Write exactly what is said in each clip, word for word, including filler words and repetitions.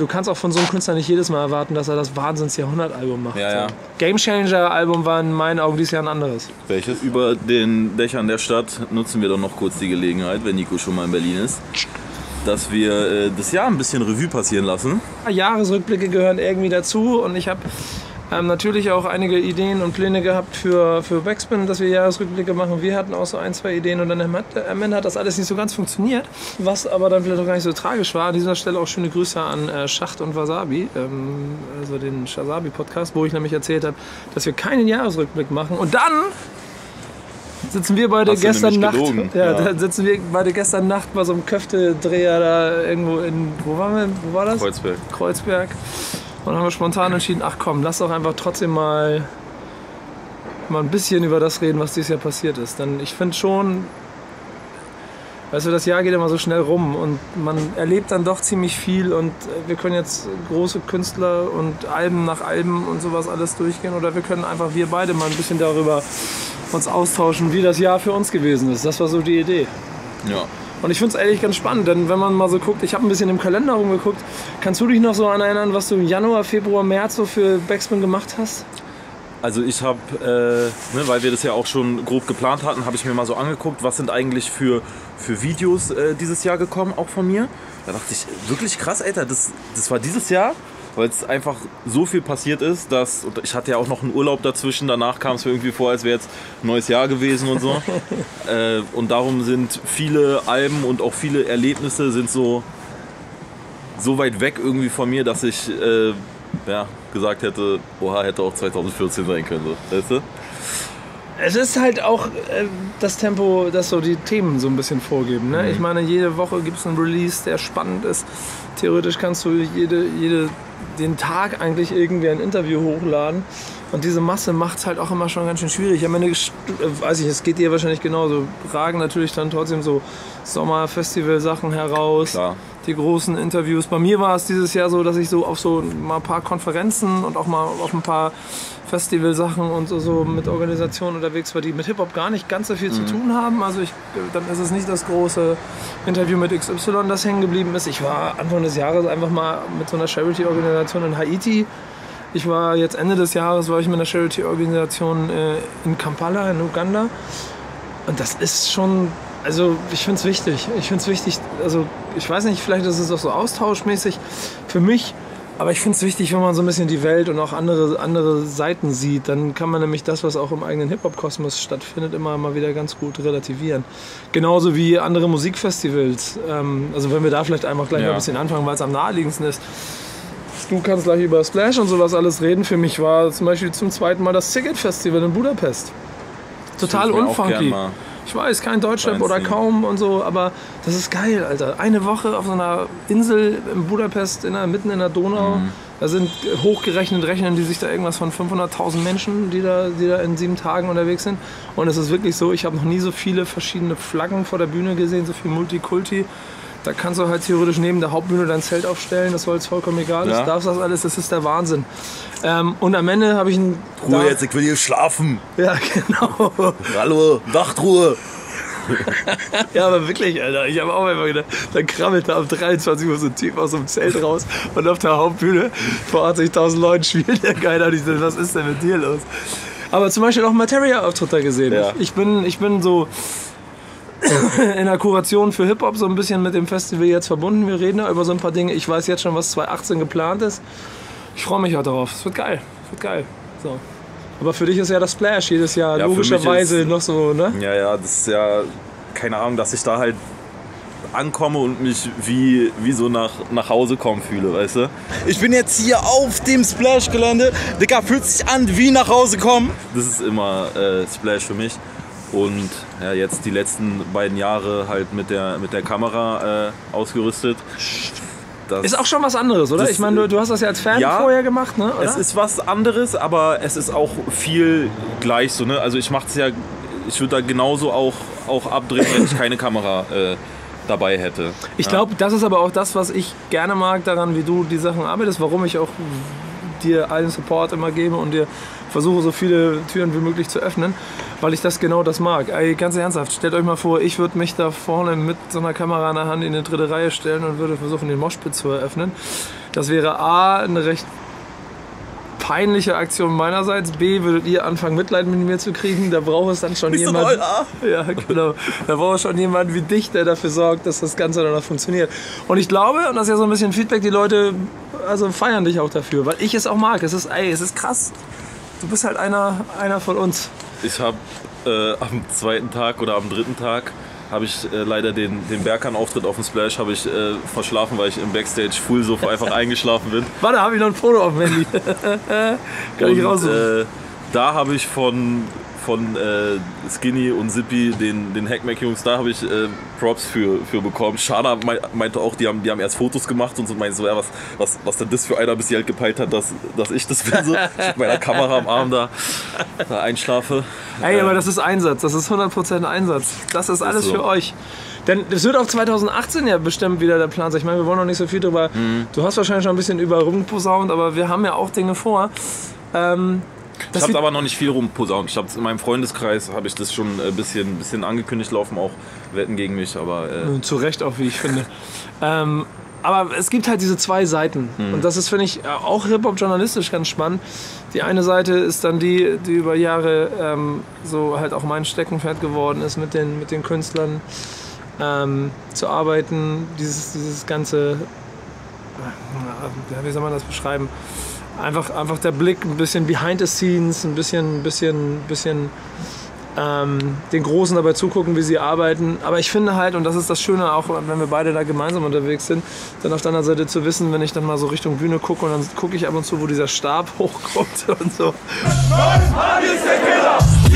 Du kannst auch von so einem Künstler nicht jedes Mal erwarten, dass er das Wahnsinns-Jahrhundert-Album macht. Ja, ja. Game Changer-Album war in meinen Augen dieses Jahr ein anderes. Welches? Über den Dächern der Stadt nutzen wir doch noch kurz die Gelegenheit, wenn Nico schon mal in Berlin ist, dass wir äh, das Jahr ein bisschen Revue passieren lassen. Jahresrückblicke gehören irgendwie dazu und ich habe ähm, natürlich auch einige Ideen und Pläne gehabt für, für Backspin, dass wir Jahresrückblicke machen. Wir hatten auch so ein, zwei Ideen und dann hat, am Ende hat das alles nicht so ganz funktioniert, was aber dann vielleicht auch gar nicht so tragisch war. An dieser Stelle auch schöne Grüße an äh, Schacht und Wasabi, ähm, also den Shazabi-Podcast, wo ich nämlich erzählt habe, dass wir keinen Jahresrückblick machen und dann sitzen wir beide Hast du gestern nämlich Nacht, gelogen. ja, Ja. Da sitzen wir beide gestern Nacht bei so einem Köftedreher da irgendwo in, wo waren wir, wo war das? Kreuzberg. Kreuzberg. Und dann haben wir spontan entschieden, ach komm, lass doch einfach trotzdem mal, mal ein bisschen über das reden, was dieses Jahr passiert ist. Denn ich finde schon, weißt du, das Jahr geht immer so schnell rum und man erlebt dann doch ziemlich viel und wir können jetzt große Künstler und Alben nach Alben und sowas alles durchgehen oder wir können einfach wir beide mal ein bisschen darüber uns austauschen, wie das Jahr für uns gewesen ist. Das war so die Idee. Ja. Und ich finde es eigentlich ganz spannend, denn wenn man mal so guckt, ich habe ein bisschen im Kalender rumgeguckt, kannst du dich noch so an erinnern, was du im Januar, Februar, März so für Backspin gemacht hast? Also ich habe, äh, ne, weil wir das ja auch schon grob geplant hatten, habe ich mir mal so angeguckt, was sind eigentlich für, für Videos äh, dieses Jahr gekommen, auch von mir. Da dachte ich, wirklich krass, Alter, das, das war dieses Jahr, weil es einfach so viel passiert ist, dass, und ich hatte ja auch noch einen Urlaub dazwischen, danach kam es mir irgendwie vor, als wäre jetzt ein neues Jahr gewesen und so. äh, und darum sind viele Alben und auch viele Erlebnisse sind so, so weit weg irgendwie von mir, dass ich äh, ja, gesagt hätte, oha, hätte auch zwanzig vierzehn sein können, so, weißt du? Es ist halt auch äh, das Tempo, das so die Themen so ein bisschen vorgeben. Ne? Mhm. Ich meine, jede Woche gibt es einen Release, der spannend ist. Theoretisch kannst du jede, jede, den Tag eigentlich irgendwie ein Interview hochladen. Und diese Masse macht es halt auch immer schon ganz schön schwierig. Am Ende, äh, weiß ich, es geht dir wahrscheinlich genauso. Ragen natürlich dann trotzdem so Sommerfestival-Sachen heraus. Klar. Die großen Interviews. Bei mir war es dieses Jahr so, dass ich so auf so mal ein paar Konferenzen und auch mal auf ein paar Festivalsachen und so, so mit Organisationen unterwegs war, die mit Hip-Hop gar nicht ganz so viel mhm. zu tun haben. Also ich, dann ist es nicht das große Interview mit X Y, das hängen geblieben ist. Ich war Anfang des Jahres einfach mal mit so einer Charity-Organisation in Haiti. Ich war jetzt Ende des Jahres war ich mit einer Charity-Organisation äh, in Kampala in Uganda. Und das ist schon, also ich finde es wichtig. Ich finde es wichtig, also ich weiß nicht, vielleicht ist es auch so austauschmäßig für mich, aber ich finde es wichtig, wenn man so ein bisschen die Welt und auch andere, andere Seiten sieht, dann kann man nämlich das, was auch im eigenen Hip-Hop-Kosmos stattfindet, immer mal wieder ganz gut relativieren. Genauso wie andere Musikfestivals. Ähm, also wenn wir da vielleicht einfach gleich ja. mal ein bisschen anfangen, weil es am naheliegendsten ist. Du kannst gleich über Splash und sowas alles reden. Für mich war zum Beispiel zum zweiten Mal das Siget Festival in Budapest. Total unfunky. Ich weiß, kein Deutschrap oder kaum und so, aber das ist geil, Alter. Eine Woche auf so einer Insel in Budapest, in der, mitten in der Donau. Mhm. Da sind hochgerechnet, rechnen die sich da irgendwas von fünfhunderttausend Menschen, die da, die da in sieben Tagen unterwegs sind. Und es ist wirklich so, ich habe noch nie so viele verschiedene Flaggen vor der Bühne gesehen, so viel Multikulti. Da kannst du halt theoretisch neben der Hauptbühne dein Zelt aufstellen, das soll jetzt vollkommen egal ist. Ja. Darfst das alles, das ist der Wahnsinn. Ähm, und am Ende habe ich einen... Ruhe jetzt, ich will hier schlafen. Ja, genau. Hallo, Nachtruhe. Ja, aber wirklich, Alter. Ich habe auch immer gedacht, dann krabbelt da um dreiundzwanzig Uhr so ein Typ aus so einem Zelt raus und auf der Hauptbühne vor achtzigtausend Leuten spielt der keiner. Und ich dachte, was ist denn mit dir los? Aber zum Beispiel auch Materia-Auftritt da gesehen. Ja. Ich, bin, ich bin so... in der Kuration für Hip-Hop so ein bisschen mit dem Festival jetzt verbunden. Wir reden ja über so ein paar Dinge. Ich weiß jetzt schon, was zwanzig achtzehn geplant ist. Ich freue mich auch darauf. Es wird geil. Es wird geil. So. Aber für dich ist ja das Splash jedes Jahr ja, logischerweise ist, noch so, ne? Ja, ja, das ist ja, keine Ahnung, dass ich da halt ankomme und mich wie, wie so nach, nach Hause kommen fühle, weißt du? Ich bin jetzt hier auf dem Splash-Gelände. Digga, fühlt sich an wie nach Hause kommen. Das ist immer äh, Splash für mich. Und ja, jetzt die letzten beiden Jahre halt mit der, mit der Kamera äh, ausgerüstet. Das ist auch schon was anderes, oder? Ich meine, du, du hast das ja als Fan ja, vorher gemacht, ne? Oder? Es ist was anderes, aber es ist auch viel gleich so, ne? Also ich mache es ja, ich würde da genauso auch, auch abdrehen, wenn ich keine Kamera äh, dabei hätte. Ich glaube, das ist aber auch das, was ich gerne mag daran, wie du die Sachen arbeitest, warum ich auch dir allen Support immer gebe und dir versuche, so viele Türen wie möglich zu öffnen, weil ich das genau das mag. Ey, ganz ernsthaft, stellt euch mal vor, ich würde mich da vorne mit so einer Kamera in der Hand in eine dritte Reihe stellen und würde versuchen, den Moshpit zu eröffnen. Das wäre A, eine recht peinliche Aktion meinerseits. B, würdet ihr anfangen, Mitleid mit mir zu kriegen. Da braucht es dann schon Bist jemand. du A? Ja, genau. Da braucht es schon jemand wie dich, der dafür sorgt, dass das Ganze dann noch funktioniert. Und ich glaube, und das ist ja so ein bisschen Feedback, die Leute also feiern dich auch dafür, weil ich es auch mag. Es ist, ey, es ist krass. Du bist halt einer, einer von uns. Ich habe äh, am zweiten Tag oder am dritten Tag habe ich äh, leider den, den Berkan-Auftritt auf dem Splash habe ich äh, verschlafen, weil ich im Backstage full so einfach eingeschlafen bin. Warte, habe ich noch ein Foto auf dem Handy. Kann ich raus. Äh, da habe ich von, von äh, Skinny und Zippy, den, den Hackmack-Jungs, da habe ich äh, Props für, für bekommen. Shana meinte auch, die haben, die haben erst Fotos gemacht und so, meinte so, ja, was, was, was denn das für einer, bis sie halt gepeilt hat, dass, dass ich das bin, so. Ich mit meiner Kamera am Arm da, da einschlafe. Ey, aber das ist Einsatz, das ist hundert Prozent Einsatz. Das ist alles so. für euch. Denn es wird auch zwanzig achtzehn ja bestimmt wieder der Plan sein. Ich meine, wir wollen noch nicht so viel drüber. Mhm. Du hast wahrscheinlich schon ein bisschen über rumposaunt, aber wir haben ja auch Dinge vor. Ähm, ich habe aber noch nicht viel rumposaunt. Ich hab's in meinem Freundeskreis habe ich das schon ein bisschen, bisschen angekündigt, laufen auch Wetten gegen mich. Aber, äh zu Recht auch, wie ich finde. ähm, aber es gibt halt diese zwei Seiten. Mhm. Und das ist, finde ich, auch Hip-Hop journalistisch ganz spannend. Die eine Seite ist dann die, die über Jahre ähm, so halt auch mein Steckenpferd geworden ist, mit den, mit den Künstlern ähm, zu arbeiten. Dieses, dieses ganze, wie soll man das beschreiben? Einfach, einfach der Blick ein bisschen behind the scenes, ein bisschen, bisschen, bisschen ähm, den Großen dabei zugucken, wie sie arbeiten. Aber ich finde halt, und das ist das Schöne auch, wenn wir beide da gemeinsam unterwegs sind, dann auf der anderen Seite zu wissen, wenn ich dann mal so Richtung Bühne gucke und dann gucke ich ab und zu, wo dieser Stab hochkommt und so. Hardy ist der Killer!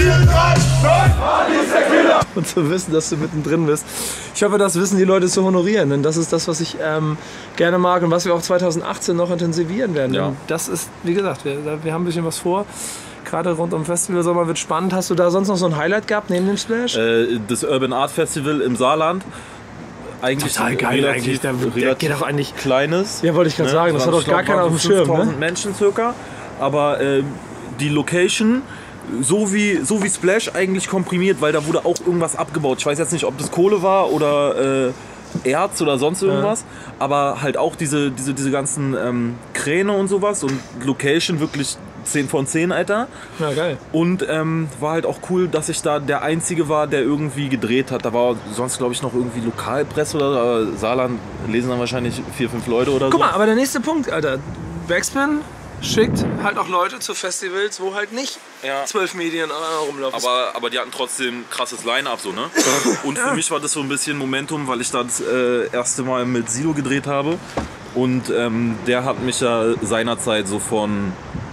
Hardy ist der Killer! Und zu wissen, dass du mittendrin bist. Ich hoffe, das wissen die Leute zu honorieren, denn das ist das, was ich ähm, gerne mag und was wir auch zwanzig achtzehn noch intensivieren werden. Ja. Das ist, wie gesagt, wir, wir haben ein bisschen was vor. Gerade rund um Festival Sommer wird spannend. Hast du da sonst noch so ein Highlight gehabt neben dem Splash? Äh, das Urban Art Festival im Saarland. Eigentlich total geil relativ, eigentlich. Der, der geht auch eigentlich kleines. Ja, wollte ich gerade ne? sagen. Das hat doch gar keiner auf dem Schirm. fünftausend Ne? Menschen circa. Aber äh, die Location, so wie, so wie Splash eigentlich komprimiert, weil da wurde auch irgendwas abgebaut. Ich weiß jetzt nicht, ob das Kohle war oder äh, Erz oder sonst irgendwas. Ja. Aber halt auch diese, diese, diese ganzen ähm, Kräne und sowas. Und Location wirklich zehn von zehn, Alter. Ja, geil. Und ähm, war halt auch cool, dass ich da der Einzige war, der irgendwie gedreht hat. Da war sonst, glaube ich, noch irgendwie Lokalpresse oder äh, Saarland lesen dann wahrscheinlich vier, fünf Leute oder Guck so. Guck mal, aber der nächste Punkt, Alter. Backspin schickt halt auch Leute zu Festivals, wo halt nicht ja. zwölf Medien rumlaufen. Aber, aber die hatten trotzdem krasses Line-Up, so, ne? Und für ja. mich war das so ein bisschen Momentum, weil ich da das äh, erste Mal mit Sido gedreht habe. Und ähm, der hat mich ja seinerzeit so von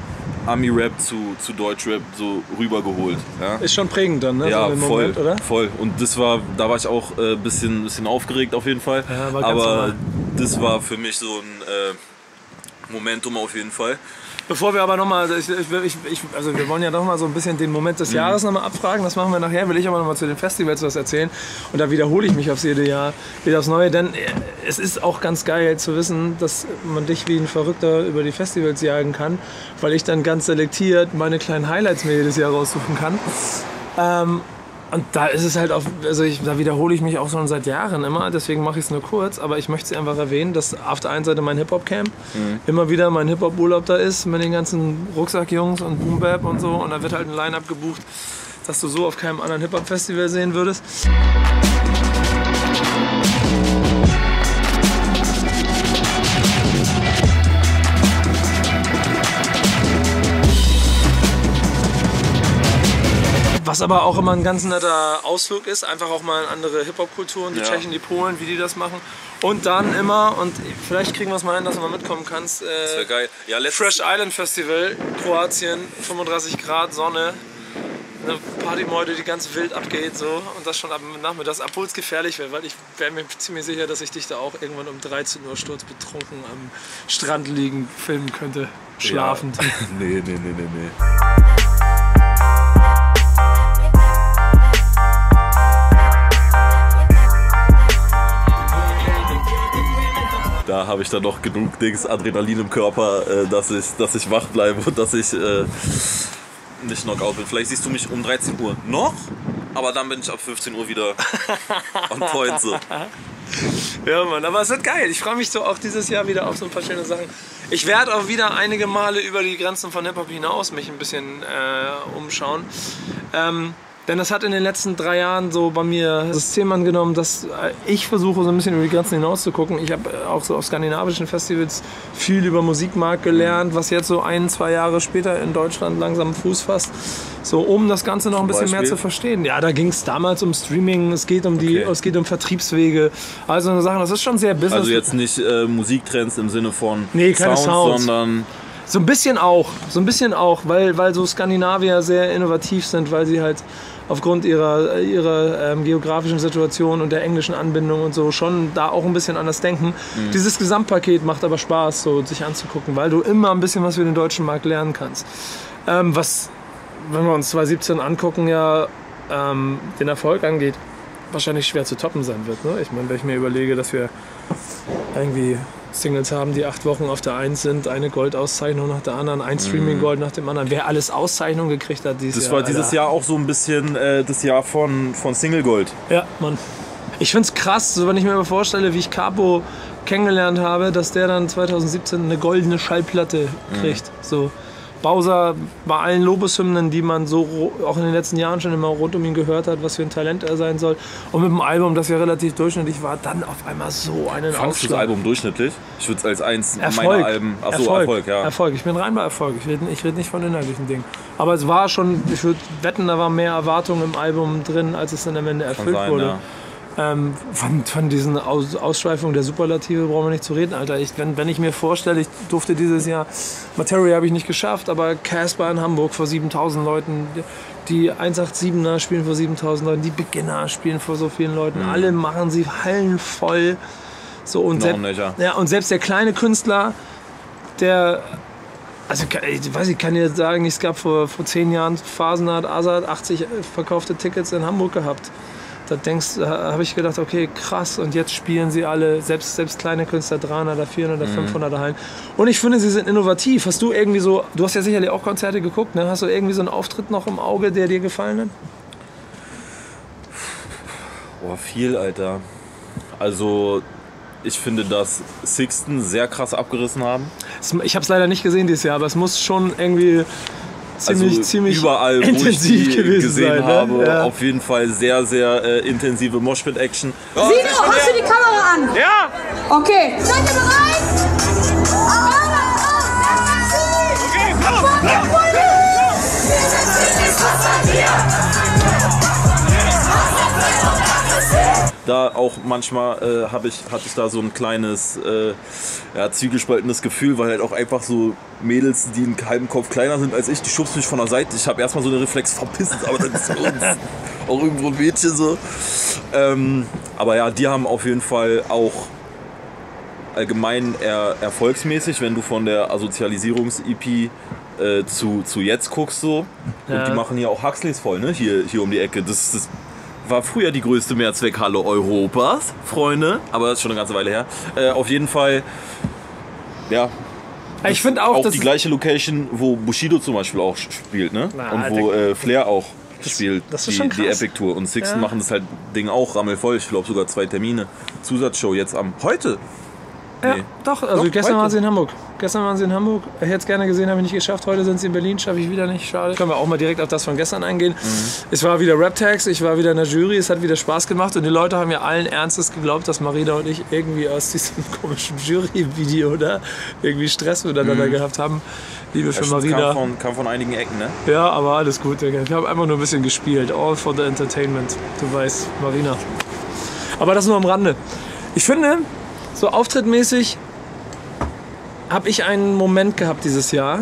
Ami-Rap zu, zu Deutsch-Rap so rübergeholt. Ja? Ist schon prägend dann, ne? Ja, so voll, Moment, oder? voll. Und das war, da war ich auch ein äh, bisschen, bisschen aufgeregt auf jeden Fall. Ja, war aber normal. Das war für mich so ein äh, Momentum auf jeden Fall. Bevor wir aber nochmal, ich, ich, ich, also wir wollen ja nochmal so ein bisschen den Moment des Jahres nochmal abfragen, das machen wir nachher, will ich aber nochmal zu den Festivals was erzählen und da wiederhole ich mich aufs jede Jahr wieder aufs Neue, denn es ist auch ganz geil zu wissen, dass man dich wie ein Verrückter über die Festivals jagen kann, weil ich dann ganz selektiert meine kleinen Highlights mir jedes Jahr raussuchen kann. Ähm, Und da ist es halt auch, also ich, da wiederhole ich mich auch schon seit Jahren immer, deswegen mache ich es nur kurz, aber ich möchte es einfach erwähnen, dass auf der einen Seite mein Hip-Hop-Camp mhm. immer wieder mein Hip-Hop-Urlaub da ist mit den ganzen Rucksackjungs und Boom Bap und so und da wird halt ein Line-Up gebucht, das du so auf keinem anderen Hip-Hop-Festival sehen würdest. Was aber auch immer ein ganz netter Ausflug ist, einfach auch mal in andere Hip-Hop-Kulturen, die ja. Tschechen, die Polen, wie die das machen. Und dann immer, und vielleicht kriegen wir es mal hin, dass du mal mitkommen kannst, äh, das wäre geil. Ja, Fresh Island Festival, Kroatien, fünfunddreißig Grad, Sonne, eine Partymeute, die ganz wild abgeht so und das schon ab Nachmittags, obwohl es gefährlich wäre, weil ich wäre mir ziemlich sicher, dass ich dich da auch irgendwann um dreizehn Uhr sturzbetrunken am Strand liegen filmen könnte, schlafend. Ja. nee, nee, nee, nee, nee. Da habe ich dann noch genug Dings, Adrenalin im Körper, äh, dass, ich, dass ich wach bleibe und dass ich äh, nicht Knockout bin. Vielleicht siehst du mich um dreizehn Uhr noch, aber dann bin ich ab fünfzehn Uhr wieder on point so. Ja, Mann, aber es wird geil. Ich freue mich so auch dieses Jahr wieder auf so ein paar schöne Sachen. Ich werde auch wieder einige Male über die Grenzen von Hip-Hop hinaus mich ein bisschen äh, umschauen. Ähm, denn das hat in den letzten drei Jahren so bei mir das System angenommen, dass ich versuche so ein bisschen über die Grenzen hinaus zu gucken. Ich habe auch so auf skandinavischen Festivals viel über Musikmarkt gelernt, was jetzt so ein, zwei Jahre später in Deutschland langsam Fuß fasst. So, um das Ganze noch ein bisschen mehr zu verstehen. Ja, da ging es damals um Streaming, es geht um die, okay. es geht um Vertriebswege, also eine Sache, das ist schon sehr Business. Also jetzt nicht äh, Musiktrends im Sinne von nee, keine Sounds, Sounds, sondern so ein bisschen auch, so ein bisschen auch, weil, weil so Skandinavier sehr innovativ sind, weil sie halt aufgrund ihrer, ihrer ähm, geografischen Situation und der englischen Anbindung und so schon da auch ein bisschen anders denken. Mhm. Dieses Gesamtpaket macht aber Spaß, so sich anzugucken, weil du immer ein bisschen was für den deutschen Markt lernen kannst. Ähm, was, wenn wir uns zwanzig siebzehn angucken, ja ähm, den Erfolg angeht, wahrscheinlich schwer zu toppen sein wird. Ne? Ich meine, wenn ich mir überlege, dass wir irgendwie Singles haben, die acht Wochen auf der Eins sind, eine Goldauszeichnung nach der anderen, ein Streaming-Gold nach dem anderen. Wer alles Auszeichnungen gekriegt hat dieses das Jahr. Das war dieses Alter. Jahr auch so ein bisschen äh, das Jahr von, von Single-Gold. Ja, Mann. Ich find's krass, so wenn ich mir mal vorstelle, wie ich Capo kennengelernt habe, dass der dann zwanzig siebzehn eine goldene Schallplatte kriegt. Mhm. So. Bowser bei allen Lobeshymnen, die man so auch in den letzten Jahren schon immer rund um ihn gehört hat, was für ein Talent er sein soll. Und mit dem Album, das ja relativ durchschnittlich war, dann auf einmal so einen Fandst du das Album durchschnittlich? Ich würde es als eins Erfolg. meiner Alben... Achso, Erfolg. Erfolg, ja. Erfolg. Ich bin rein bei Erfolg. Ich rede ich red nicht von inhaltlichen Dingen. Aber es war schon, ich würde wetten, da war mehr Erwartung im Album drin, als es dann am Ende erfüllt sein, wurde. Ja. Ähm, von, von diesen Aus, Ausschweifungen der Superlative brauchen wir nicht zu reden, Alter. Ich, wenn, wenn ich mir vorstelle, ich durfte dieses Jahr, Materia habe ich nicht geschafft, aber Casper in Hamburg vor siebentausend Leuten, die hundertsiebenundachtziger spielen vor siebentausend Leuten, die Beginner spielen vor so vielen Leuten, mhm. alle machen sie hallenvoll. So, und, selbst, ja, und selbst der kleine Künstler, der, also ich weiß, ich kann dir sagen, es gab vor, vor zehn Jahren Phasen, hat Azad achtzig verkaufte Tickets in Hamburg gehabt. Da denkst, da habe ich gedacht, okay, krass, und jetzt spielen sie alle, selbst, selbst kleine Künstler, dreihundert, vierhundert, mhm. fünfhundert Hallen. Und ich finde, sie sind innovativ. Hast du irgendwie so, du hast ja sicherlich auch Konzerte geguckt, ne? Hast du irgendwie so einen Auftritt noch im Auge, der dir gefallen hat? Boah, viel, Alter. Also, ich finde, dass Sixten sehr krass abgerissen haben. Ich habe es leider nicht gesehen dieses Jahr, aber es muss schon irgendwie... Ziemlich, also ziemlich überall, intensiv wo ich gewesen gesehen sein, habe, ne? Ja. Auf jeden Fall sehr, sehr äh, intensive Moshpit-Action. Oh, Sino, hast du die Kamera an? Ja! Okay. Seid ihr bereit? Okay, komm! Da auch manchmal äh, hab ich, hatte ich da so ein kleines äh, ja, zwiegespaltenes Gefühl, weil halt auch einfach so Mädels, die einen halben Kopf kleiner sind als ich, die schubst mich von der Seite. Ich habe erstmal so einen Reflex, verpissen, aber dann ist auch irgendwo ein Mädchen so. Ähm, aber ja, die haben auf jeden Fall auch allgemein eher erfolgsmäßig, wenn du von der Asozialisierungs-E P äh, zu, zu jetzt guckst so. Und ja. Die machen hier auch Huxleys voll, ne? Hier, hier um die Ecke. Das, das war früher die größte Mehrzweckhalle Europas, Freunde, aber das ist schon eine ganze Weile her. Äh, auf jeden Fall, ja. Ich finde auch, auch die gleiche Location, wo Bushido zum Beispiel auch spielt, ne? Na, und wo äh, Flair auch das, spielt, das die, die Epic Tour. Und Sixten ja. machen das halt Ding auch rammelvoll. Ich glaube sogar zwei Termine. Zusatzshow jetzt am heute. Ja, nee. doch, also doch, gestern heute. waren sie in Hamburg. Gestern waren sie in Hamburg. Ich hätte es gerne gesehen, habe ich nicht geschafft. Heute sind sie in Berlin, schaffe ich wieder nicht. Schade. Können wir auch mal direkt auf das von gestern eingehen. Mhm. Es war wieder Rap-Tags, ich war wieder in der Jury, es hat wieder Spaß gemacht und die Leute haben ja allen Ernstes geglaubt, dass Marina und ich irgendwie aus diesem komischen Jury-Video da irgendwie Stress miteinander mhm. gehabt haben. Liebe für ja, Marina. Kam von, kam von einigen Ecken, ne? Ja, aber alles gut, Digga. Ich habe einfach nur ein bisschen gespielt. All for the entertainment. Du weißt, Marina. Aber das nur am Rande. Ich finde, so auftrittmäßig habe ich einen Moment gehabt dieses Jahr,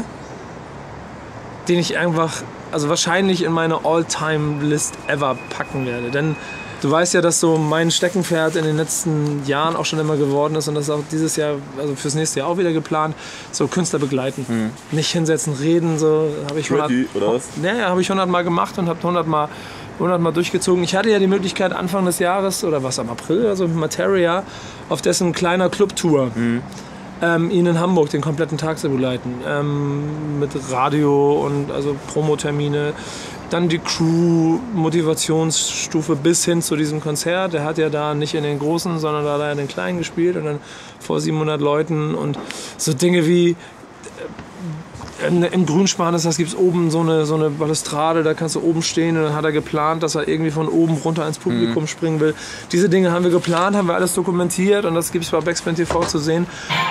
den ich einfach, also wahrscheinlich in meine All-Time-List ever packen werde. Denn du weißt ja, dass so mein Steckenpferd in den letzten Jahren auch schon immer geworden ist und das ist auch dieses Jahr, also fürs nächste Jahr auch wieder geplant, so Künstler begleiten. Hm. Nicht hinsetzen, reden, so habe ich hundert, oder was? Naja, habe ich hundert Mal gemacht und habe hundert Mal hundert Mal durchgezogen. Ich hatte ja die Möglichkeit Anfang des Jahres, oder was, am April oder so, mit Materia, auf dessen kleiner Clubtour, hm. Ähm, ihn in Hamburg den kompletten Tag zu begleiten. Ähm, mit Radio und also Promotermine. Dann die Crew-Motivationsstufe bis hin zu diesem Konzert. Der hat ja da nicht in den großen, sondern da hat er in den kleinen gespielt und dann vor siebenhundert Leuten und so Dinge wie im Grünspan ist das, gibt es oben so eine, so eine Balustrade, da kannst du oben stehen und dann hat er geplant, dass er irgendwie von oben runter ins Publikum mhm. springen will. Diese Dinge haben wir geplant, haben wir alles dokumentiert und das gibt es bei Backspin T V zu sehen.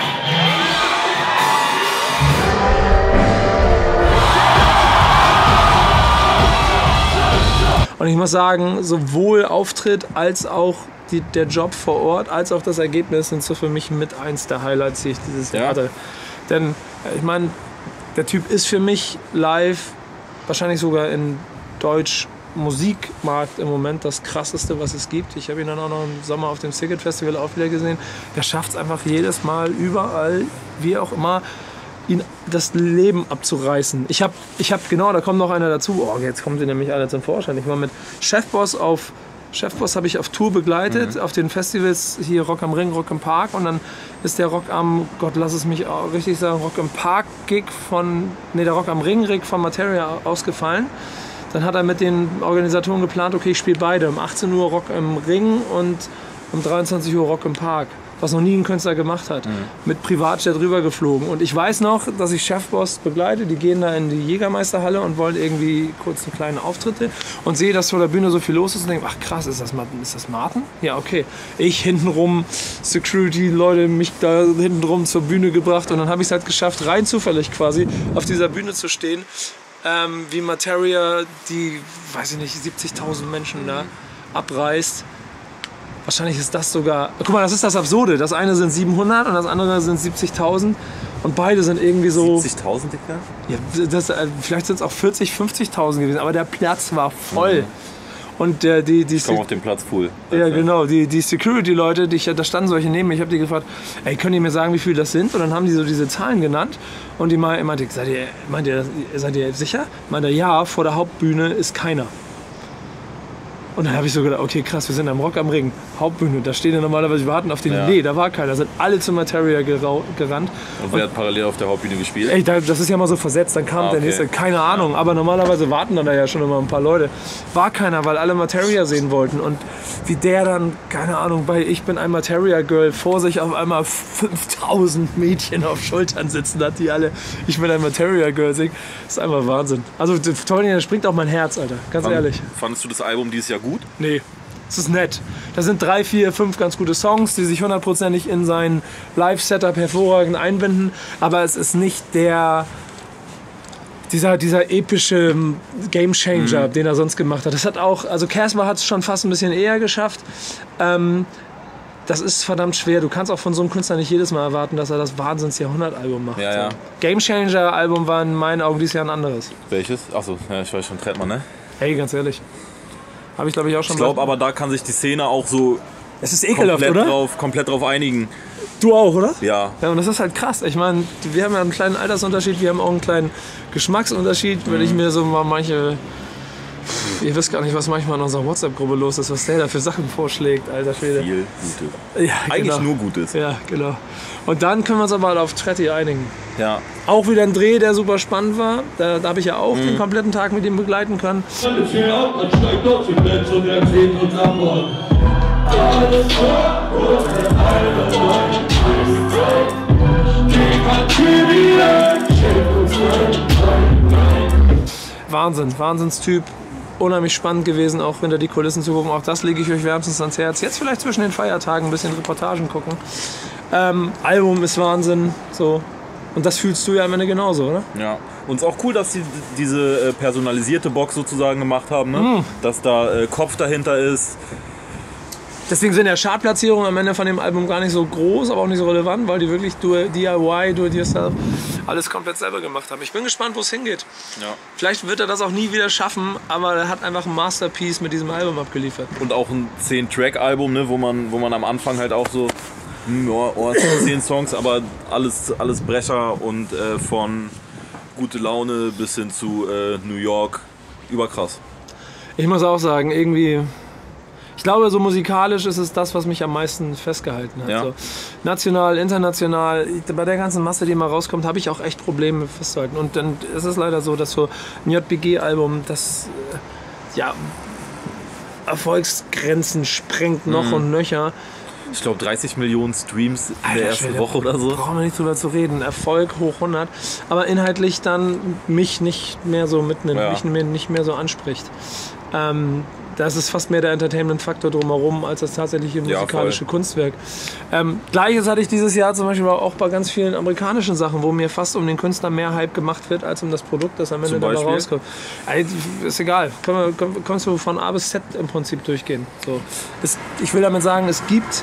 Und ich muss sagen, sowohl Auftritt als auch die, der Job vor Ort, als auch das Ergebnis sind so für mich mit eins der Highlights, die ich dieses Jahr hatte. Denn ich meine, der Typ ist für mich live, wahrscheinlich sogar in Deutsch Musikmarkt im Moment das krasseste, was es gibt. Ich habe ihn dann auch noch im Sommer auf dem Siget Festival auch wieder gesehen. Der schafft es einfach jedes Mal, überall, wie auch immer, ihn das Leben abzureißen. Ich habe, ich hab, genau, da kommt noch einer dazu. Oh, jetzt kommen sie nämlich alle zum Vorschein. Ich war mit Chefboss auf Chefboss habe ich auf Tour begleitet, mhm. auf den Festivals hier Rock am Ring, Rock im Park und dann ist der Rock am, Gott lass es mich auch richtig sagen, Rock im Park Gig von, nee der Rock am Ring Gig von Materia ausgefallen. Dann hat er mit den Organisatoren geplant, okay ich spiele beide, um achtzehn Uhr Rock im Ring und um dreiundzwanzig Uhr Rock im Park. Was noch nie ein Künstler gemacht hat, mhm. mit Privatjet rübergeflogen. Und ich weiß noch, dass ich Chefboss begleite, die gehen da in die Jägermeisterhalle und wollen irgendwie kurz eine kleine Auftritte und sehe, dass vor der Bühne so viel los ist und denke, ach krass, ist das, ist das Martin? Ja, okay. Ich hintenrum, Security-Leute, mich da hintenrum zur Bühne gebracht und dann habe ich es halt geschafft, rein zufällig quasi auf dieser Bühne zu stehen, ähm, wie Materia, die, weiß ich nicht, siebzigtausend Menschen da abreißt. Wahrscheinlich ist das sogar... Guck mal, das ist das Absurde. Das eine sind siebenhundert und das andere sind siebzigtausend. Und beide sind irgendwie so... siebzigtausend, Dicker? Ja, das, vielleicht sind es auch vierzig, fünfzigtausend gewesen. Aber der Platz war voll. Mhm. Und der, die, die... Ich komme auf den Platz cool. Ja, genau. Die, die Security-Leute, die, da standen solche neben mir. Ich habe die gefragt, ey, könnt ihr mir sagen, wie viele das sind? Und dann haben die so diese Zahlen genannt. Und die meinte, seid ihr, meint ihr, seid ihr sicher? Meinte er, ja, vor der Hauptbühne ist keiner. Und dann habe ich so gedacht, okay krass, wir sind am Rock am Ring, Hauptbühne, da stehen ja normalerweise, wir warten auf den, ja. nee, da war keiner, da sind alle zu Materia gerannt. Und wer und, hat parallel auf der Hauptbühne gespielt? Ey, das ist ja mal so versetzt, dann kam ah, okay. der nächste, keine Ahnung, aber normalerweise warten dann da ja schon immer ein paar Leute. War keiner, weil alle Materia sehen wollten und wie der dann, keine Ahnung, bei Ich bin ein Materia Girl vor sich auf einmal fünftausend Mädchen auf Schultern sitzen hat, die alle Ich bin ein Materia Girl singen, das ist einfach Wahnsinn. Also toll, da springt auch mein Herz, Alter, ganz Fand, ehrlich. Fandest du das Album dieses Jahr gut? Nee, es ist nett. Da sind drei, vier, fünf ganz gute Songs, die sich hundertprozentig in sein Live-Setup hervorragend einbinden. Aber es ist nicht der dieser, dieser epische Gamechanger, mhm. den er sonst gemacht hat. Das hat auch, also Casper hat es schon fast ein bisschen eher geschafft. Ähm, das ist verdammt schwer. Du kannst auch von so einem Künstler nicht jedes Mal erwarten, dass er das Wahnsinns-Jahrhundert-Album macht. Ja, ja. Gamechanger-Album war in meinen Augen dieses Jahr ein anderes. Welches? Achso, ja, ich weiß schon, Trettmann, ne? Hey, ganz ehrlich. Habe ich glaube ich auch schon. Ich glaube aber, da kann sich die Szene auch so es ist ekelhaft, komplett, oder? Drauf, komplett drauf einigen. Du auch, oder? Ja. Ja, und das ist halt krass. Ich meine, wir haben ja einen kleinen Altersunterschied, wir haben auch einen kleinen Geschmacksunterschied. Mhm. Wenn ich mir so mal manche... Ihr wisst gar nicht, was manchmal in unserer WhatsApp-Gruppe los ist, was der da für Sachen vorschlägt, alter Schwede. Viel Gutes. Ja, eigentlich genau. nur Gutes. Ja, genau. Und dann können wir uns aber halt auf Tretti einigen. Ja. Auch wieder ein Dreh, der super spannend war. Da, da habe ich ja auch mhm. den kompletten Tag mit ihm begleiten können. Alles steht auf, man steigt auf den Netz und erzählt uns am Morgen. Alles klar, kurz mit allen Leuten. Die Materien schenkt uns Wahnsinn, Wahnsinnstyp. Unheimlich spannend gewesen, auch hinter die Kulissen zu gucken. Auch das lege ich euch wärmstens ans Herz. Jetzt vielleicht zwischen den Feiertagen ein bisschen Reportagen gucken. Ähm, Album ist Wahnsinn. So. Und das fühlst du ja am Ende genauso, oder? Ja. Und es ist auch cool, dass sie diese äh, personalisierte Box sozusagen gemacht haben. Ne? Mm. Dass da äh, Kopf dahinter ist. Deswegen sind ja Chartplatzierungen am Ende von dem Album gar nicht so groß, aber auch nicht so relevant, weil die wirklich D I Y, do it yourself, alles komplett selber gemacht haben. Ich bin gespannt, wo es hingeht. Ja. Vielleicht wird er das auch nie wieder schaffen, aber er hat einfach ein Masterpiece mit diesem Album abgeliefert. Und auch ein zehn-Track-Album, ne, wo man, wo man am Anfang halt auch so, oh, oh, zehn Songs, aber alles, alles Brecher und äh, von Gute Laune bis hin zu äh, New York, überkrass. Ich muss auch sagen, irgendwie... ich glaube, so musikalisch ist es das, was mich am meisten festgehalten hat. Ja. So, national, international, bei der ganzen Masse, die mal rauskommt, habe ich auch echt Probleme festzuhalten. Und dann ist es leider so, dass so ein J B G-Album, das äh, ja, Erfolgsgrenzen sprengt noch Mhm. und nöcher. Ich glaube dreißig Millionen Streams in Alter der ersten Schwede, Woche oder so. Brauchen wir nicht drüber zu reden. Erfolg hoch hundert. Aber inhaltlich dann mich nicht mehr so mitnimmt, Ja. mich nicht mehr so anspricht. Ähm, das ist fast mehr der Entertainment-Faktor drumherum als das tatsächliche Ja, musikalische voll. Kunstwerk. Ähm, Gleiches hatte ich dieses Jahr zum Beispiel auch bei ganz vielen amerikanischen Sachen, wo mir fast um den Künstler mehr Hype gemacht wird, als um das Produkt, das am Ende Zum dabei Beispiel? rauskommt. Ey, ist egal. Können wir, können, kannst du von A bis Z im Prinzip durchgehen. So. Es, ich will damit sagen, es gibt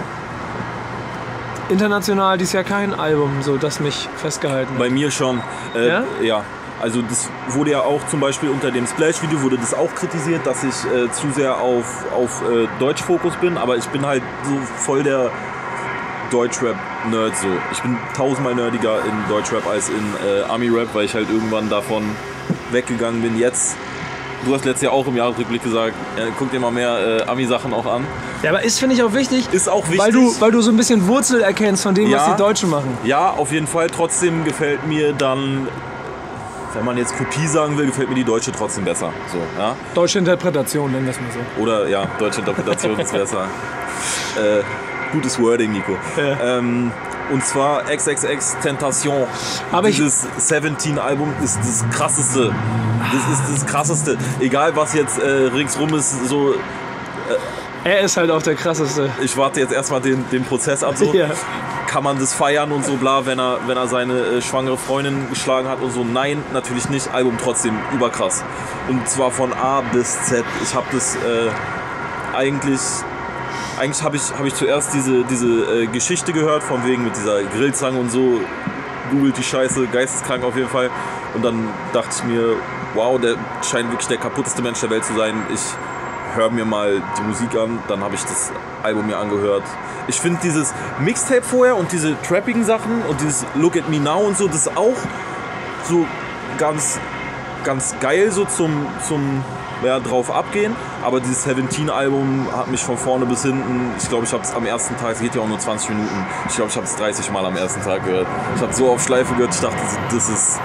international dieses Jahr kein Album, so, das mich festgehalten hat. Bei mir schon. Äh, Ja? ja? Also das wurde ja auch zum Beispiel unter dem Splash-Video wurde das auch kritisiert, dass ich äh, zu sehr auf, auf äh, Deutsch-Fokus bin, aber ich bin halt so voll der Deutschrap-Nerd so. Ich bin tausendmal nerdiger in Deutschrap als in äh, Ami-Rap, weil ich halt irgendwann davon weggegangen bin. Jetzt, du hast letztes Jahr auch im Jahresrückblick gesagt, ja, guck dir mal mehr äh, Ami-Sachen auch an. Ja, aber ist, finde ich, auch wichtig, Ist auch wichtig. weil du, weil du so ein bisschen Wurzel erkennst von dem, was Ja. die Deutschen machen. Ja, auf jeden Fall. Trotzdem gefällt mir dann, wenn man jetzt Kopie sagen will, gefällt mir die deutsche trotzdem besser. So, ja? Deutsche Interpretation, nennen wir es mal so. Oder ja, deutsche Interpretation ist besser. Äh, gutes Wording, Nico. Ja. Ähm, und zwar X X X Tentation. Aber ich- Dieses Seventeen-Album ist das krasseste. Das ist das krasseste. Egal was jetzt äh, ringsrum ist, so. Er ist halt auch der krasseste. Ich warte jetzt erstmal den, den Prozess ab. So. Ja. Kann man das feiern und so bla, wenn er, wenn er seine äh, schwangere Freundin geschlagen hat und so? Nein, natürlich nicht. Album trotzdem überkrass. Und zwar von A bis Z. Ich habe das äh, eigentlich. Eigentlich habe ich, hab ich zuerst diese, diese äh, Geschichte gehört, von wegen mit dieser Grillzange und so. Googelt die Scheiße, geisteskrank auf jeden Fall. Und dann dachte ich mir, wow, der scheint wirklich der kaputteste Mensch der Welt zu sein. Ich höre mir mal die Musik an, dann habe ich das Album mir angehört. Ich finde dieses Mixtape vorher und diese trappigen Sachen und dieses Look at Me Now und so, das ist auch so ganz, ganz geil so zum, zum ja, drauf abgehen. Aber dieses Seventeen-Album hat mich von vorne bis hinten, ich glaube, ich habe es am ersten Tag, es geht ja auch nur zwanzig Minuten, ich glaube, ich habe es dreißig Mal am ersten Tag gehört. Ich habe so auf Schleife gehört, ich dachte, das ist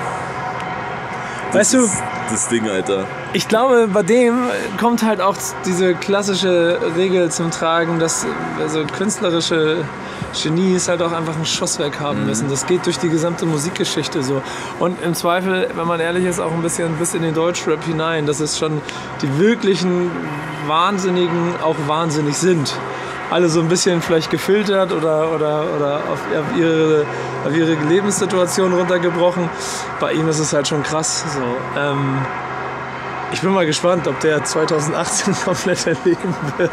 das Weißt du, ist das Ding, Alter. ich glaube, bei dem kommt halt auch diese klassische Regel zum Tragen, dass also künstlerische Genies halt auch einfach ein Schusswerk haben müssen. Das geht durch die gesamte Musikgeschichte so. Und im Zweifel, wenn man ehrlich ist, auch ein bisschen bis in den Deutschrap hinein, dass es schon die wirklichen Wahnsinnigen auch wahnsinnig sind. Alle so ein bisschen vielleicht gefiltert oder, oder, oder auf, auf, ihre, auf ihre Lebenssituation runtergebrochen. Bei ihm ist es halt schon krass. So. Ähm, ich bin mal gespannt, ob der zwanzig achtzehn komplett erleben wird.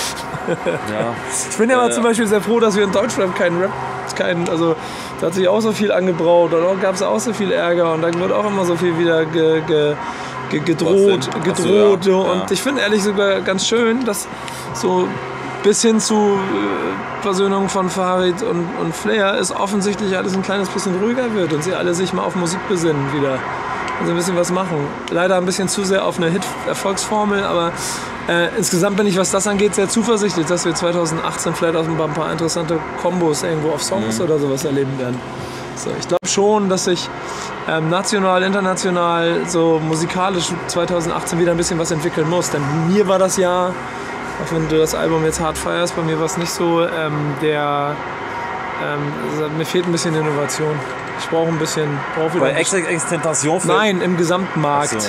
Ja. Ich bin ja mal Äh, zum Beispiel sehr froh, dass wir in Deutschland keinen Rap, keinen, also da hat sich auch so viel angebraut und auch gab es auch so viel Ärger und dann wird auch immer so viel wieder ge, ge, ge, gedroht, Was denn? gedroht. Ach so, ja. Und Ja. ich finde ehrlich sogar ganz schön, dass so bis hin zu äh, Versöhnung von Farid und, und Flair es offensichtlich alles ein kleines bisschen ruhiger wird und sie alle sich mal auf Musik besinnen wieder. Also ein bisschen was machen. Leider ein bisschen zu sehr auf eine Hit-Erfolgsformel, aber äh, insgesamt bin ich, was das angeht, sehr zuversichtlich, dass wir zwanzig achtzehn vielleicht auch ein paar interessante Kombos irgendwo auf Songs Mhm. oder sowas erleben werden. So, ich glaube schon, dass sich ähm, national, international, so musikalisch zwanzig achtzehn wieder ein bisschen was entwickeln muss. Denn mir war das Jahr, auch wenn du das Album jetzt hart feierst, bei mir war es nicht so, ähm, der, ähm, also mir fehlt ein bisschen Innovation. Ich brauche ein bisschen, brauche wieder Bei ein X bisschen, X X Tentation nein, im Gesamtmarkt. Ach so.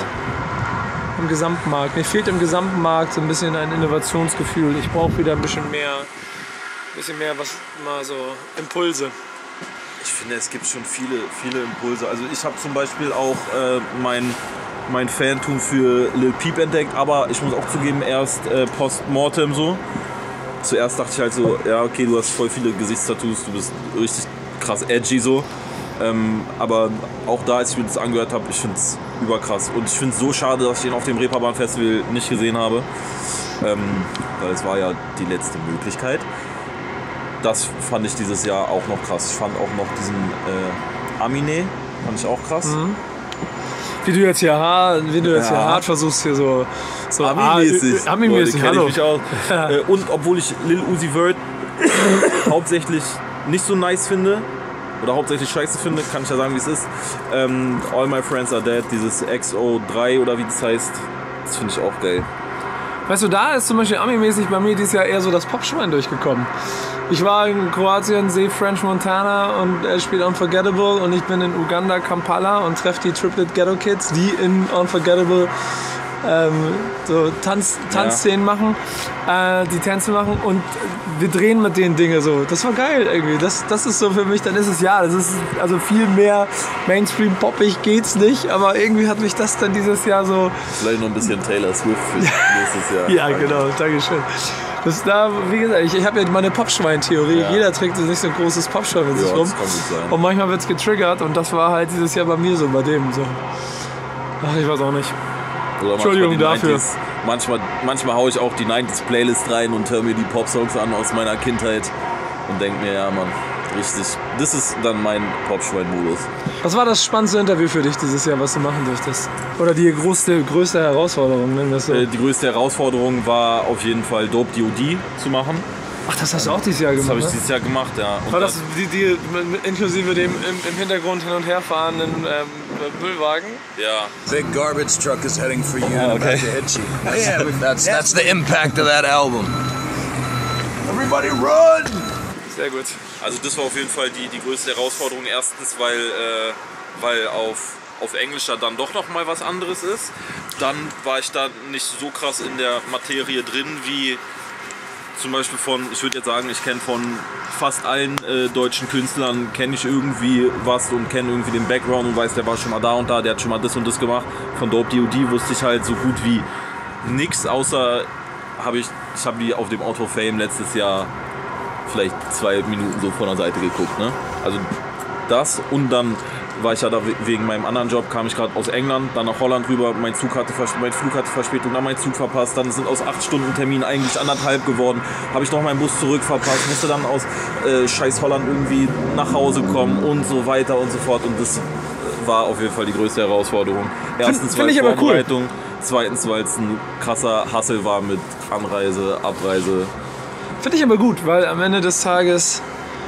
Im Gesamtmarkt. Mir fehlt im Gesamtmarkt so ein bisschen ein Innovationsgefühl. Ich brauche wieder ein bisschen mehr, ein bisschen mehr, was mal so Impulse. Ich finde, es gibt schon viele, viele Impulse. Also ich habe zum Beispiel auch äh, mein, mein Fantum für Lil Peep entdeckt, aber ich muss auch zugeben, erst äh, post-mortem so. Zuerst dachte ich halt so, ja okay, du hast voll viele Gesichtstattoos, du bist richtig krass edgy so. Ähm, aber auch da, als ich mir das angehört habe, ich finde es überkrass. Und ich finde es so schade, dass ich ihn auf dem Reeperbahn Festival nicht gesehen habe. Ähm, weil es war ja die letzte Möglichkeit. Das fand ich dieses Jahr auch noch krass. Ich fand auch noch diesen äh, Amine, fand ich auch krass. Mhm. Wie du jetzt hier hart, wie du jetzt Ja. hier hart versuchst, hier so, so Ami-mäßig. Ami-mäßig, Leute, kenn hallo. ich mich aus. Ja. Äh, Und obwohl ich Lil Uzi Vert hauptsächlich nicht so nice finde, oder hauptsächlich scheiße finde, kann ich ja sagen, wie es ist. Ähm, All My Friends Are Dead, dieses X O drei oder wie das heißt, das finde ich auch geil. Weißt du, da ist zum Beispiel Ami-mäßig bei mir dieses Jahr eher so das Popschwein durchgekommen. Ich war in Kroatien, sehe French Montana und er spielt Unforgettable und ich bin in Uganda, Kampala und treffe die Triplet Ghetto Kids, die in Unforgettable ähm, so Tanz, Tanzszenen machen, äh, die Tänze machen und wir drehen mit denen Dinge so. Das war geil irgendwie. Das, das ist so für mich, dann ist es ja, das ist also viel mehr Mainstream-poppig geht's nicht, aber irgendwie hat mich das dann dieses Jahr so... Vielleicht noch ein bisschen Taylor Swift für nächstes Jahr. Ja, genau, Dankeschön. Das da, wie gesagt, ich, ich habe ja meine Popschwein-Theorie. Ja. Jeder trägt sich so ein großes Popschwein mit sich Ja, rum. das kann gut sein. Und manchmal wird es getriggert und das war halt dieses Jahr bei mir so, bei dem so. Ach, ich weiß auch nicht. Oder Entschuldigung manchmal die dafür. neunziger. Manchmal, manchmal haue ich auch die neunziger Playlist rein und höre mir die Pop-Songs an aus meiner Kindheit und denke mir, ja Mann, richtig, das ist dann mein Popschwein-Modus. Was war das spannendste Interview für dich dieses Jahr, was du machen durftest? Oder die größte, größte Herausforderung, nennen wir es so? Äh, Die größte Herausforderung war auf jeden Fall Dope D O D zu machen. Ach, das hast du auch dieses Jahr Das gemacht, habe ich ne? dieses Jahr gemacht, ja. Und War das die, die mit- inklusive dem im, im Hintergrund hin und her fahrenden ähm, Müllwagen? ja. Big garbage truck is heading for you Oh, and okay. about to hit you. Yeah, that's that's the impact of that album. Everybody run! Sehr gut. Also das war auf jeden Fall die, die größte Herausforderung. Erstens, weil, äh, weil auf, auf Englisch da dann doch noch mal was anderes ist. Dann war ich da nicht so krass in der Materie drin wie zum Beispiel von, ich würde jetzt sagen, ich kenne von fast allen äh, deutschen Künstlern, kenne ich irgendwie was und kenne irgendwie den Background und weiß, der war schon mal da und da, der hat schon mal das und das gemacht. Von Dope D O D wusste ich halt so gut wie nix, außer habe ich, ich habe die auf dem Auto Fame letztes Jahr vielleicht zwei Minuten so von der Seite geguckt, ne? Also das und dann war ich ja da wegen meinem anderen Job, kam ich gerade aus England, dann nach Holland rüber, mein Zug hatte, mein Flug hatte Verspätung, dann mein Zug verpasst, dann sind aus acht Stunden Termin eigentlich anderthalb geworden, habe ich noch meinen Bus zurück verpasst, musste dann aus äh, scheiß Holland irgendwie nach Hause kommen und so weiter und so fort und das war auf jeden Fall die größte Herausforderung. Erstens, find weil ich aber cool. Vorbereitung, zweitens, weil es ein krasser Hassel war mit Anreise, Abreise. Finde ich aber gut, weil am Ende des Tages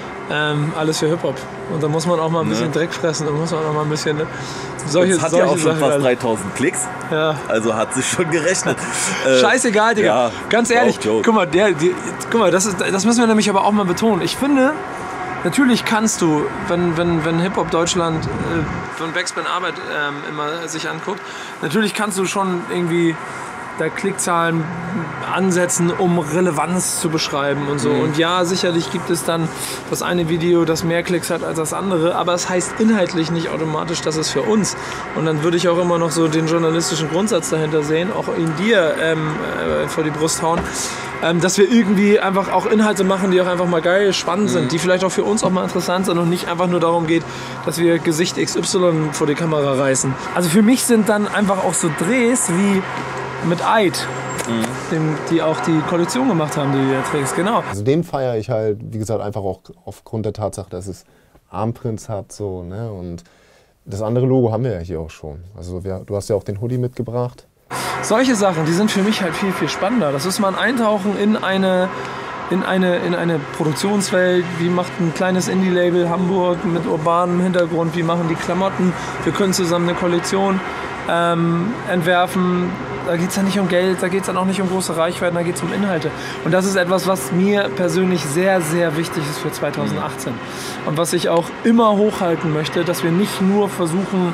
ähm, alles für Hip-Hop. Und da muss man auch mal ein bisschen Ne? Dreck fressen, da muss man auch mal ein bisschen ne? solche, Es hat solche ja auch schon Sachen. fast halt. dreitausend Klicks, Ja. also hat sich schon gerechnet. Äh, Scheißegal, Digga. ja, Ganz war ehrlich, auch Joke. guck mal, der, die, guck mal das, ist, das müssen wir nämlich aber auch mal betonen. Ich finde, natürlich kannst du, wenn, wenn, wenn Hip-Hop Deutschland, äh, wenn Backspin Arbeit ähm, immer sich anguckt, natürlich kannst du schon irgendwie da Klickzahlen ansetzen, um Relevanz zu beschreiben und so. Mhm. Und ja, sicherlich gibt es dann das eine Video, das mehr Klicks hat als das andere, aber es heißt inhaltlich nicht automatisch, dass es für uns. Und dann würde ich auch immer noch so den journalistischen Grundsatz dahinter sehen, auch in dir ähm, äh, vor die Brust hauen, ähm, dass wir irgendwie einfach auch Inhalte machen, die auch einfach mal geil, spannend sind, die vielleicht auch für uns auch mal interessant sind und nicht einfach nur darum geht, dass wir Gesicht X Y vor die Kamera reißen. Also für mich sind dann einfach auch so Drehs wie mit Eid, mhm. dem, die auch die Kollektion gemacht haben, die du ja trägst, genau. Also den feiere ich halt, wie gesagt, einfach auch aufgrund der Tatsache, dass es Armprints hat, so, ne? Und das andere Logo haben wir ja hier auch schon. Also wir, du hast ja auch den Hoodie mitgebracht. Solche Sachen, die sind für mich halt viel, viel spannender. Das ist mal ein Eintauchen in eine, in eine, in eine Produktionswelt. Wie macht ein kleines Indie-Label Hamburg mit urbanem Hintergrund? Wie machen die Klamotten? Wir können zusammen eine Kollektion ähm, entwerfen. Da geht es ja nicht um Geld, da geht es dann auch nicht um große Reichweiten, da geht es um Inhalte. Und das ist etwas, was mir persönlich sehr, sehr wichtig ist für zweitausendachtzehn. Und was ich auch immer hochhalten möchte, dass wir nicht nur versuchen,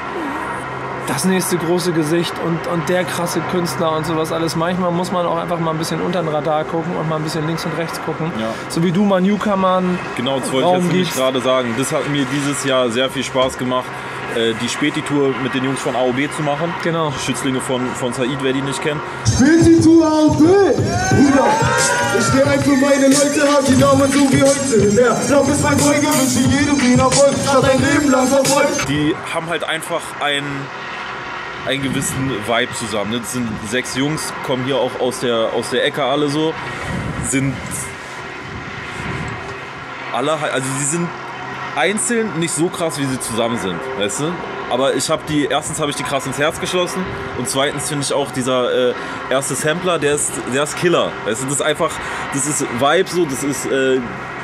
das nächste große Gesicht und, und der krasse Künstler und sowas alles. Manchmal muss man auch einfach mal ein bisschen unter den Radar gucken und mal ein bisschen links und rechts gucken. Ja. So wie du mal Newcomern Genau, das wollte ich Raum jetzt nämlich gibst. gerade sagen. Das hat mir dieses Jahr sehr viel Spaß gemacht, äh, die Späti-Tour mit den Jungs von A O B zu machen. Genau. Schützlinge von, von Said, wer die nicht kennt. Späti zu A O B! Bruder, ich steh ein für meine Leute, hab die Daumen so wie heute. Der Lauf ist mein Zeuge, wünsche jedem den Erfolg, statt ein Leben lang verfolgt. Die haben halt einfach einen, einen gewissen Vibe zusammen. Das sind sechs Jungs, kommen hier auch aus der, aus der Ecke alle so, sind alle, also sie sind einzeln nicht so krass, wie sie zusammen sind, weißt du? Aber ich habe die, erstens habe ich die krass ins Herz geschlossen und zweitens finde ich auch dieser äh, erste Sampler, der ist, der ist Killer. Weißt du, das ist einfach, das ist Vibe so, das ist, äh,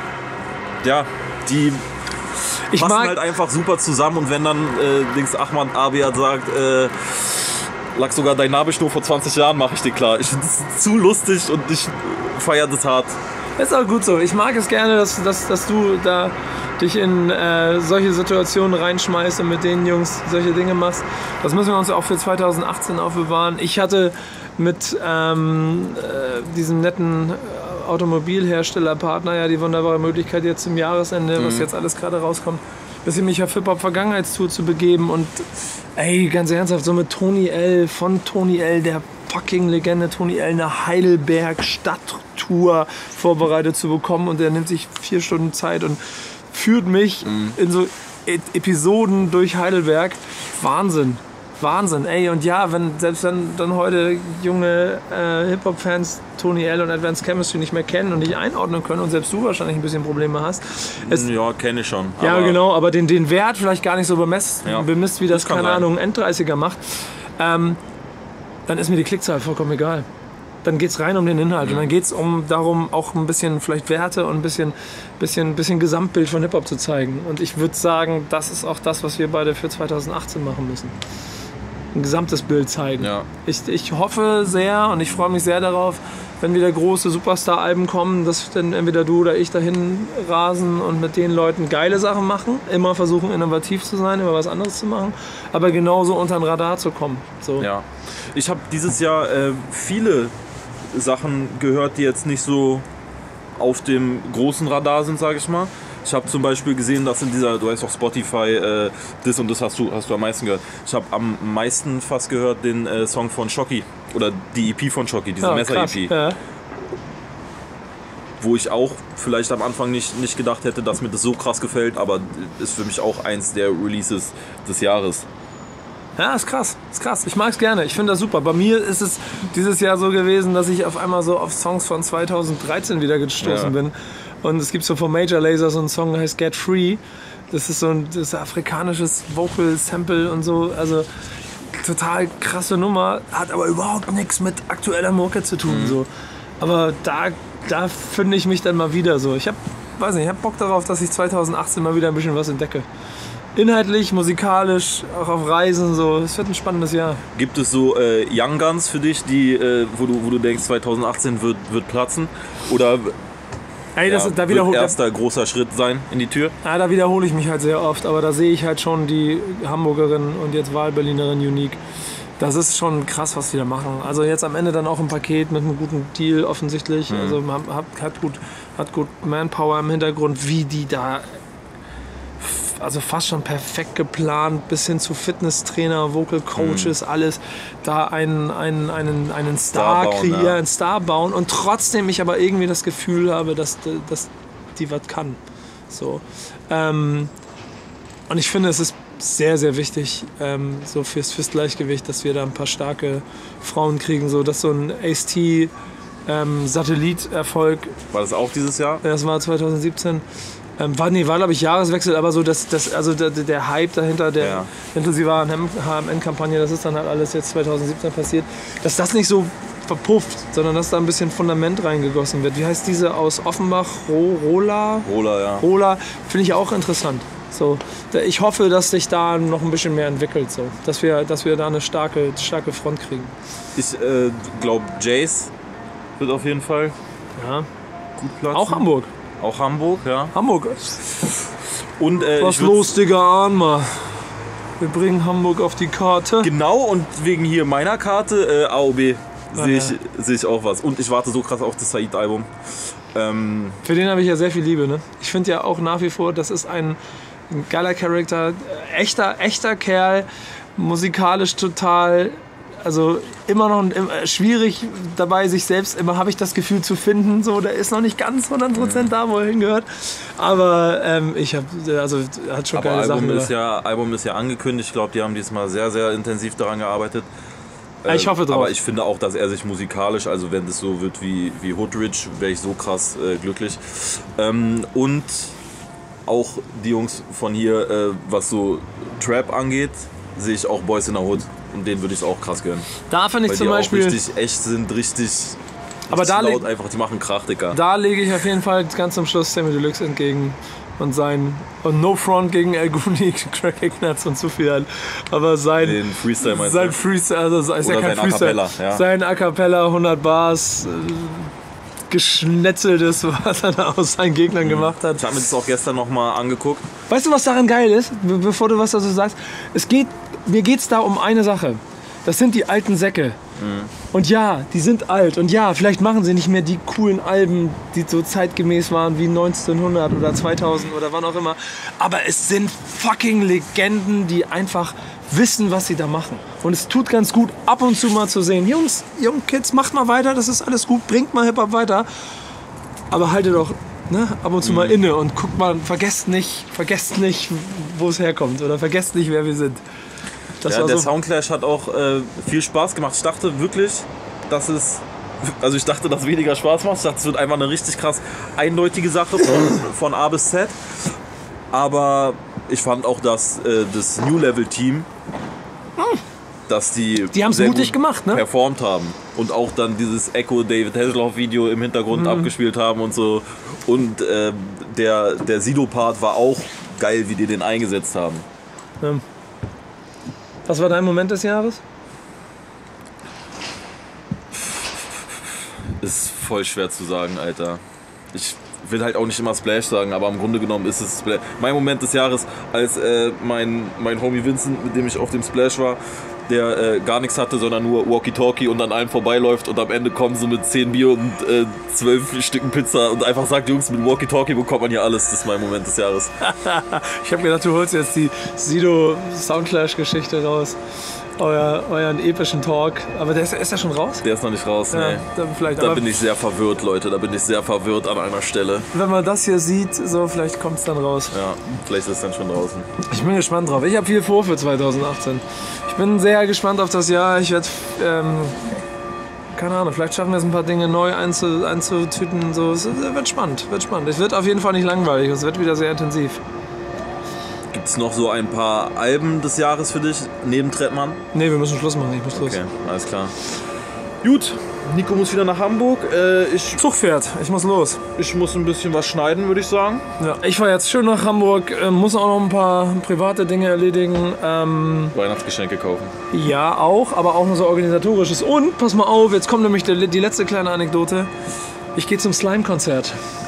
ja, die Ich passen mag- halt einfach super zusammen und wenn dann äh, Dings Ahmad Abiad sagt, äh, lag sogar dein Nabelschnur vor zwanzig Jahren, mache ich dir klar. Ich finde das zu lustig und ich feiere das hart. Ist auch gut so. Ich mag es gerne, dass, dass, dass du da dich in äh, solche Situationen reinschmeißt und mit den Jungs solche Dinge machst. Das müssen wir uns auch für zwanzig achtzehn aufbewahren. Ich hatte mit ähm, äh, diesem netten äh, Automobilherstellerpartner ja die wunderbare Möglichkeit jetzt zum Jahresende, mhm. was jetzt alles gerade rauskommt, ein bisschen mich auf Hip-Hop-Vergangenheitstour zu begeben und ey, ganz ernsthaft, so mit Tony L, von Tony L, der fucking Legende Tony L, eine Heidelberg-Stadttour vorbereitet zu bekommen und der nimmt sich vier Stunden Zeit und führt mich mhm. in so e Episoden durch Heidelberg. Wahnsinn. Wahnsinn, ey, und ja, wenn selbst dann, dann heute junge äh, Hip-Hop-Fans Tony L und Advanced Chemistry nicht mehr kennen und nicht einordnen können und selbst du wahrscheinlich ein bisschen Probleme hast. Es, ja, kenne ich schon. Ja, genau, aber den, den Wert vielleicht gar nicht so bemisst, ja, bemisst wie das, das keine sein. Ahnung, ein Enddreißiger macht, ähm, dann ist mir die Klickzahl vollkommen egal. Dann geht es rein um den Inhalt mhm. und dann geht es um darum, auch ein bisschen vielleicht Werte und ein bisschen, bisschen, bisschen Gesamtbild von Hip-Hop zu zeigen. Und ich würde sagen, das ist auch das, was wir beide für zwanzig achtzehn machen müssen. Ein gesamtes Bild zeigen. Ja. Ich, ich hoffe sehr und ich freue mich sehr darauf, wenn wieder große Superstar-Alben kommen, dass dann entweder du oder ich dahin rasen und mit den Leuten geile Sachen machen, immer versuchen innovativ zu sein, immer was anderes zu machen, aber genauso unter den Radar zu kommen. So. Ja. Ich habe dieses Jahr äh, viele Sachen gehört, die jetzt nicht so auf dem großen Radar sind, sage ich mal. Ich habe zum Beispiel gesehen, dass in dieser, du weißt doch Spotify, äh, das und das hast du, hast du am meisten gehört. Ich habe am meisten fast gehört den äh, Song von Shocky oder die E P von Shocky, diese Ja, Messer-E P. Ja. Wo ich auch vielleicht am Anfang nicht, nicht gedacht hätte, dass mir das so krass gefällt, aber ist für mich auch eins der Releases des Jahres. Ja, ist krass, ist krass. Ich mag es gerne, ich finde das super. Bei mir ist es dieses Jahr so gewesen, dass ich auf einmal so auf Songs von zweitausenddreizehn wieder gestoßen Ja. bin. Und es gibt so von Major Lazer so einen Song, der heißt Get Free. Das ist so ein das ist afrikanisches Vocal-Sample und so. Also total krasse Nummer, hat aber überhaupt nichts mit aktueller Mucke zu tun. Mhm. So. Aber da, da finde ich mich dann mal wieder so. Ich habe, weiß nicht, ich habe Bock darauf, dass ich zwanzig achtzehn mal wieder ein bisschen was entdecke. Inhaltlich, musikalisch, auch auf Reisen, so. Es wird ein spannendes Jahr. Gibt es so äh, Young Guns für dich, die, äh, wo, du, wo du denkst, zwanzig achtzehn wird, wird platzen? Oder Ey, das, ja, da wird wiederhole erster großer Schritt sein in die Tür? ja, da wiederhole ich mich halt sehr oft, aber da sehe ich halt schon die Hamburgerin und jetzt Wahlberlinerin Unique. Das ist schon krass, was die da machen. Also jetzt am Ende dann auch ein Paket mit einem guten Deal offensichtlich. Mhm. Also man hat, hat, gut, hat gut Manpower im Hintergrund, wie die da, also fast schon perfekt geplant, bis hin zu Fitnesstrainer, Vocal Coaches, mhm. alles, da einen, einen, einen, einen Star, Star bauen, kreieren, ja. einen Star bauen und trotzdem ich aber irgendwie das Gefühl habe, dass, dass die was kann. So. Ähm, und ich finde, es ist sehr, sehr wichtig, ähm, so fürs, fürs Gleichgewicht, dass wir da ein paar starke Frauen kriegen, so dass so ein Ace-T ähm, Satellit-Erfolg, War das auch dieses Jahr? das war zwanzig siebzehn, ähm, war, nee, war glaube ich Jahreswechsel, aber so das, das, also der, der Hype dahinter, der Ja. inklusive H M N-Kampagne, das ist dann halt alles jetzt zwanzig siebzehn passiert, dass das nicht so verpufft, sondern dass da ein bisschen Fundament reingegossen wird. Wie heißt diese aus Offenbach? Ro Rola? Rola, ja. Rola, finde ich auch interessant. So, da- ich hoffe, dass sich da noch ein bisschen mehr entwickelt, so, dass wir, dass wir da eine starke, starke Front kriegen. Ich äh, glaube, Jace wird auf jeden Fall Ja. gut platzen. Auch Hamburg. Auch Hamburg, ja. Hamburg. Und äh, Was ich würd- los, Digga, ahn mal. Wir bringen Hamburg auf die Karte. Genau, und wegen hier meiner Karte, äh, A O B, sehe ich, ja. seh ich auch was. Und ich warte so krass auf das Said-Album. Ähm, Für den habe ich ja sehr viel Liebe. Ne? Ich finde ja auch nach wie vor, das ist ein, ein geiler Charakter, echter, echter Kerl, musikalisch total, also immer noch äh, schwierig dabei, sich selbst immer, habe ich das Gefühl, zu finden. So, der ist noch nicht ganz hundert Prozent da, wo er hingehört. Aber ähm, ich habe, also er hat schon aber geile Album Sachen ist, gemacht. ja, Album ist ja angekündigt. Ich glaube, die haben diesmal sehr, sehr intensiv daran gearbeitet. Ich hoffe drauf. Aber ich finde auch, dass er sich musikalisch, also wenn das so wird wie, wie Hoodrich, wäre ich so krass äh, glücklich. Ähm, und auch die Jungs von hier, äh, was so Trap angeht, sehe ich auch Boys in the Hood. Und denen würde ich es auch krass gönnen. Da finde ich Weil zum die Beispiel. Auch richtig echt sind, richtig. Aber da laut leg, einfach, die machen Krach, Dicker. Da lege ich auf jeden Fall ganz zum Schluss Sammy Deluxe entgegen. Und sein. Und No Front gegen El Guni, Crack Ignatz und zu viel. Aber sein. Den Freestyle meinst sein du? Freestyle, also ist ja kein sein Freestyle. A Cappella, ja. Sein A Cappella, hundert Bars, äh, geschnetzeltes, was er da aus seinen Gegnern mhm. gemacht hat. Ich habe mir das auch gestern nochmal angeguckt. Weißt du, was daran geil ist? Be bevor du was dazu sagst. Es geht, mir geht es da um eine Sache. Das sind die alten Säcke. Mhm. Und ja, die sind alt. Und ja, vielleicht machen sie nicht mehr die coolen Alben, die so zeitgemäß waren wie neunzehnhundert oder zweitausend oder wann auch immer. Aber es sind fucking Legenden, die einfach wissen, was sie da machen. Und es tut ganz gut, ab und zu mal zu sehen, Jungs, Jungs, Kids, macht mal weiter, das ist alles gut, bringt mal Hip-Hop weiter. Aber haltet doch ne, ab und zu mhm. mal inne und guckt mal, vergesst nicht, vergesst nicht, wo es herkommt oder vergesst nicht, wer wir sind. Das ja, der so Soundclash hat auch äh, viel Spaß gemacht. Ich dachte wirklich, dass es, also ich dachte, dass weniger Spaß macht. Ich dachte, es wird einfach eine richtig krass eindeutige Sache von, von A bis Z. Aber ich fand auch, dass äh, das New Level Team, dass die, die haben es mutig gemacht, ne? performt haben und auch dann dieses Echo David Hasselhoff Video im Hintergrund mhm. abgespielt haben und so. Und äh, der, der Sido-Part war auch geil, wie die den eingesetzt haben. Ja. Was war dein Moment des Jahres? Ist voll schwer zu sagen, Alter. Ich will halt auch nicht immer Splash sagen, aber im Grunde genommen ist es Splash. Mein Moment des Jahres, als äh, mein, mein Homie Vincent, mit dem ich auf dem Splash war, der äh, gar nichts hatte, sondern nur Walkie-Talkie und an einem vorbeiläuft und am Ende kommen sie mit zehn Bier und äh, zwölf Stücken Pizza und einfach sagt, Jungs, mit Walkie-Talkie bekommt man hier alles. Das ist mein Moment des Jahres. Ich habe gedacht, du holst jetzt die Sido-Soundclash-Geschichte raus. Euer, euren epischen Talk. Aber der ist, ist der schon raus? Der ist noch nicht raus, ja, nee. Da, vielleicht, da bin ich sehr verwirrt, Leute. Da bin ich sehr verwirrt an einer Stelle. Wenn man das hier sieht, so vielleicht kommt es dann raus. Ja, vielleicht ist es dann schon draußen. Ich bin gespannt drauf. Ich habe viel vor für zweitausendachtzehn. Ich bin sehr gespannt auf das Jahr. Ich werde, ähm, keine Ahnung, vielleicht schaffen wir es ein paar Dinge neu einzu, einzutüten. So. Es wird spannend, wird spannend. Es wird auf jeden Fall nicht langweilig. Es wird wieder sehr intensiv. Gibt es noch so ein paar Alben des Jahres für dich, neben Trettmann? Nee, wir müssen Schluss machen, ich muss los. Okay, alles klar. Gut, Nico muss wieder nach Hamburg. Äh, ich, Zugpferd, ich muss los. Ich muss ein bisschen was schneiden, würde ich sagen. Ja, ich fahre jetzt schön nach Hamburg, äh, muss auch noch ein paar private Dinge erledigen. Ähm, Weihnachtsgeschenke kaufen. Ja, auch, aber auch noch so organisatorisches. Und, pass mal auf, jetzt kommt nämlich die, die letzte kleine Anekdote. Ich gehe zum Slime-Konzert.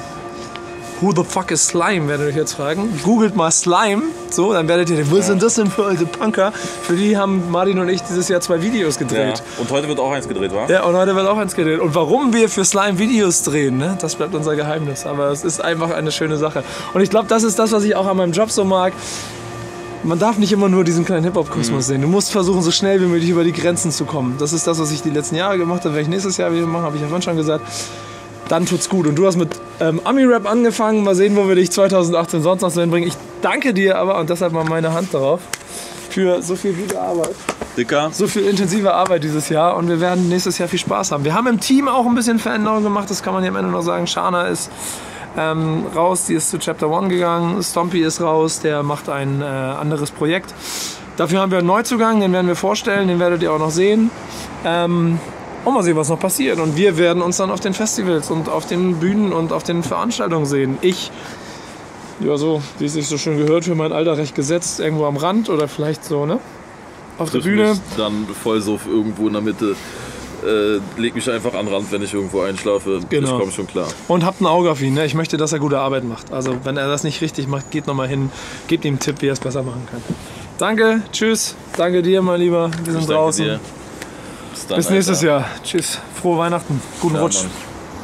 Who the fuck is Slime, werdet ihr euch jetzt fragen. Googelt mal Slime, so, dann werdet ihr denken, was sind das denn für alte Punker? Für die haben Martin und ich dieses Jahr zwei Videos gedreht. Ja. Und heute wird auch eins gedreht, wa? Ja, und heute wird auch eins gedreht. Und warum wir für Slime Videos drehen, ne? Das bleibt unser Geheimnis. Aber es ist einfach eine schöne Sache. Und ich glaube, das ist das, was ich auch an meinem Job so mag. Man darf nicht immer nur diesen kleinen Hip-Hop-Kosmos mhm. sehen. Du musst versuchen, so schnell wie möglich über die Grenzen zu kommen. Das ist das, was ich die letzten Jahre gemacht habe. Wenn ich nächstes Jahr wieder mache, habe ich ja vorhin schon gesagt. Dann tut's gut. Und du hast mit ähm, Ami-Rap angefangen. Mal sehen, wo wir dich zweitausendachtzehn sonst noch so hinbringen. Ich danke dir aber, und deshalb mal meine Hand darauf, für so viel gute Arbeit. Dicker. So viel intensive Arbeit dieses Jahr. Und wir werden nächstes Jahr viel Spaß haben. Wir haben im Team auch ein bisschen Veränderungen gemacht. Das kann man hier am Ende noch sagen. Shana ist ähm, raus. Die ist zu Chapter One gegangen. Stompy ist raus. Der macht ein äh, anderes Projekt. Dafür haben wir einen Neuzugang. Den werden wir vorstellen. Den werdet ihr auch noch sehen. Ähm, Und mal sehen, was noch passiert. Und wir werden uns dann auf den Festivals und auf den Bühnen und auf den Veranstaltungen sehen. Ich, ja so, wie es sich so schön gehört, für mein Alter recht gesetzt, irgendwo am Rand oder vielleicht so, ne? Auf der Bühne. Mich dann voll so irgendwo in der Mitte. Äh, leg mich einfach an den Rand, wenn ich irgendwo einschlafe. Genau. Ich komme schon klar. Und habt ein Auge auf ihn. Ne? Ich möchte, dass er gute Arbeit macht. Also wenn er das nicht richtig macht, geht nochmal hin. Gebt ihm einen Tipp, wie er es besser machen kann. Danke, tschüss. Danke dir, mein Lieber. Wir sind ich draußen. Dir. Bis, dann, Bis nächstes Alter. Jahr. Tschüss. Frohe Weihnachten. Guten ja, Rutsch. Yeah.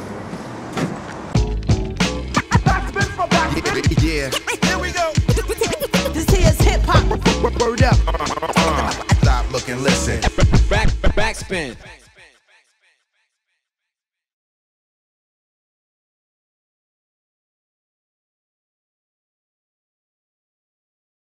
Here we go. This here's hip hop. Word up. Stop, look and listen. Back, backspin.